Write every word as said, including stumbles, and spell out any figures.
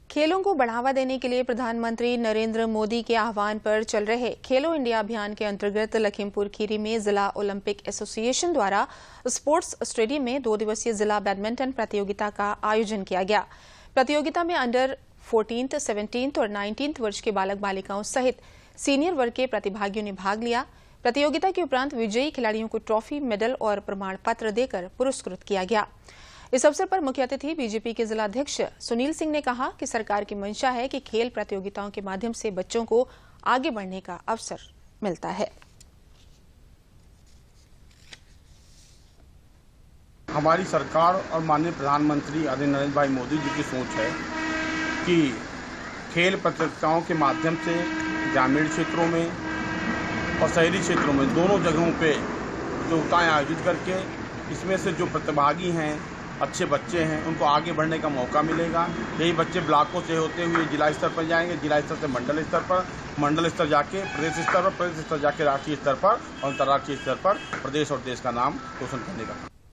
खेलों को बढ़ावा देने के लिए प्रधानमंत्री नरेंद्र मोदी के आह्वान पर चल रहे खेलो इंडिया अभियान के अंतर्गत लखीमपुर खीरी में जिला ओलंपिक एसोसिएशन द्वारा स्पोर्ट्स स्टेडियम में दो दिवसीय जिला बैडमिंटन प्रतियोगिता का आयोजन किया गया। प्रतियोगिता में अंडर फोर्टीन्थ, सेवनटीन्थ और नाइनटीन्थ वर्ष के बालक बालिकाओं सहित सीनियर वर्ग के प्रतिभागियों ने भाग लिया। प्रतियोगिता के उपरांत विजयी खिलाड़ियों को ट्रॉफी, मेडल और प्रमाण पत्र देकर पुरस्कृत किया गया। इस अवसर पर मुख्य अतिथि बीजेपी के जिला अध्यक्ष सुनील सिंह ने कहा कि सरकार की मंशा है कि खेल प्रतियोगिताओं के माध्यम से बच्चों को आगे बढ़ने का अवसर मिलता है। हमारी सरकार और माननीय प्रधानमंत्री आदरणीय नरेंद्र भाई मोदी जी की सोच है कि खेल प्रतियोगिताओं के माध्यम से ग्रामीण क्षेत्रों में और शहरी क्षेत्रों में दोनों जगहों पे प्रतियोगिताएं आयोजित करके इसमें से जो प्रतिभागी हैं, अच्छे बच्चे हैं, उनको आगे बढ़ने का मौका मिलेगा। यही बच्चे ब्लॉकों से होते हुए जिला स्तर पर जाएंगे, जिला स्तर से मंडल स्तर पर, मंडल स्तर जाके प्रदेश स्तर पर, प्रदेश स्तर जाके राष्ट्रीय स्तर पर और अंतर्राष्ट्रीय स्तर पर प्रदेश और देश का नाम रोशन करने का।